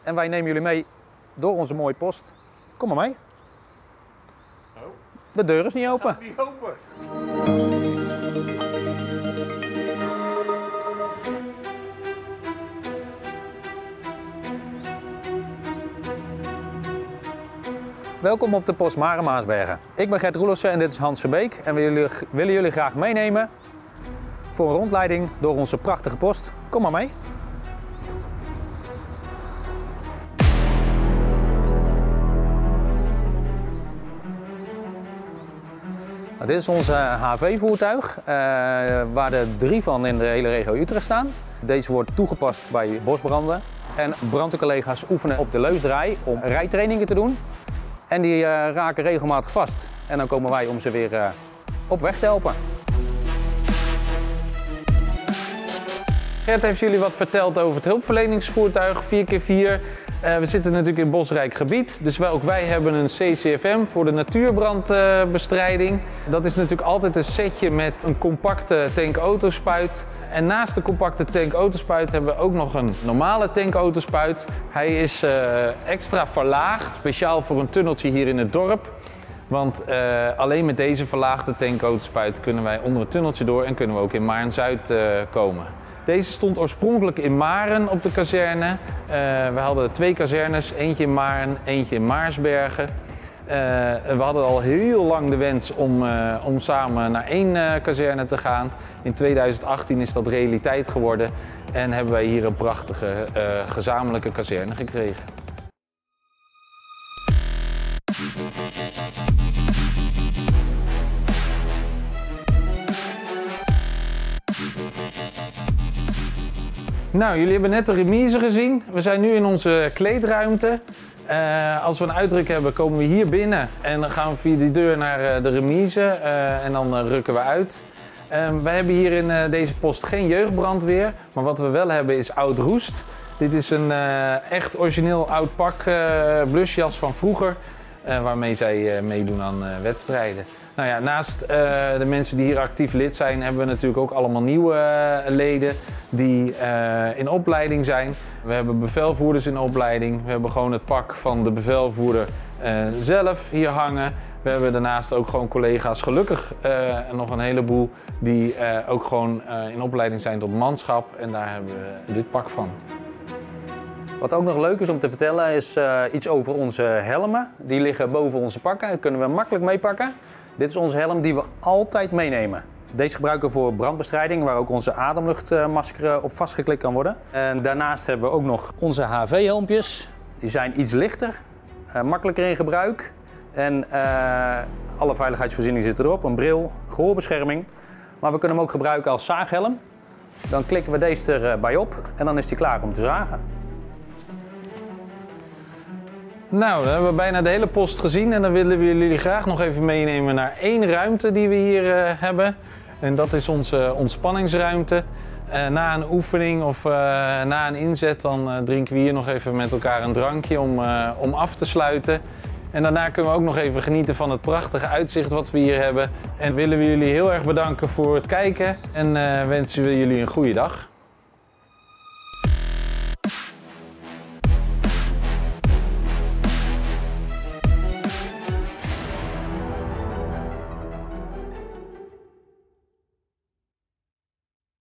en wij nemen jullie mee door onze mooie post. Kom maar mee. Oh. De deur is niet open. Gaat niet open. Welkom op de post Maren Maarsbergen. Ik ben Gert Roelofsen en dit is Hans Verbeek. En we willen jullie graag meenemen voor een rondleiding door onze prachtige post. Kom maar mee. Nou, dit is onze HV-voertuig, waar er 3 van in de hele regio Utrecht staan. Deze wordt toegepast bij bosbranden. En brandweercollega's oefenen op de Leusdraai om rijtrainingen te doen. En die raken regelmatig vast. En dan komen wij om ze weer op weg te helpen. Gert heeft jullie wat verteld over het hulpverleningsvoertuig 4x4. We zitten natuurlijk in bosrijk gebied, dus ook wij hebben een CCFM voor de natuurbrandbestrijding. Dat is natuurlijk altijd een setje met een compacte tank-autospuit. En naast de compacte tank-autospuit hebben we ook nog een normale tank-autospuit. Hij is extra verlaagd, speciaal voor een tunneltje hier in het dorp. Want alleen met deze verlaagde tank-autospuit kunnen wij onder het tunneltje door en kunnen we ook in Maarn-Zuid komen. Deze stond oorspronkelijk in Maren op de kazerne. We hadden 2 kazernes, eentje in Maren, eentje in Maarsbergen. We hadden al heel lang de wens om samen naar 1 kazerne te gaan. In 2018 is dat realiteit geworden en hebben wij hier een prachtige gezamenlijke kazerne gekregen. Nou, jullie hebben net de remise gezien. We zijn nu in onze kleedruimte. Als we een uitruk hebben, komen we hier binnen en dan gaan we via die deur naar de remise en dan rukken we uit. We hebben hier in deze post geen jeugdbrandweer, maar wat we wel hebben is oud roest. Dit is een echt origineel oud pak, blusjas van vroeger, waarmee zij meedoen aan wedstrijden. Nou ja, naast de mensen die hier actief lid zijn, hebben we natuurlijk ook allemaal nieuwe leden die in opleiding zijn. We hebben bevelvoerders in opleiding. We hebben gewoon het pak van de bevelvoerder zelf hier hangen. We hebben daarnaast ook gewoon collega's, gelukkig nog een heleboel, die ook gewoon in opleiding zijn tot manschap. En daar hebben we dit pak van. Wat ook nog leuk is om te vertellen is iets over onze helmen. Die liggen boven onze pakken, die kunnen we makkelijk meepakken. Dit is onze helm die we altijd meenemen. Deze gebruiken we voor brandbestrijding, waar ook onze ademluchtmasker op vastgeklikt kan worden. En daarnaast hebben we ook nog onze HV-helmpjes. Die zijn iets lichter, makkelijker in gebruik. En alle veiligheidsvoorzieningen zitten erop. Een bril, gehoorbescherming. Maar we kunnen hem ook gebruiken als zaaghelm. Dan klikken we deze erbij op en dan is die klaar om te zagen. Nou, dan hebben we bijna de hele post gezien en dan willen we jullie graag nog even meenemen naar 1 ruimte die we hier hebben. En dat is onze ontspanningsruimte. Na een oefening of na een inzet dan drinken we hier nog even met elkaar een drankje om af te sluiten. En daarna kunnen we ook nog even genieten van het prachtige uitzicht wat we hier hebben. En willen we jullie heel erg bedanken voor het kijken en wensen we jullie een goede dag.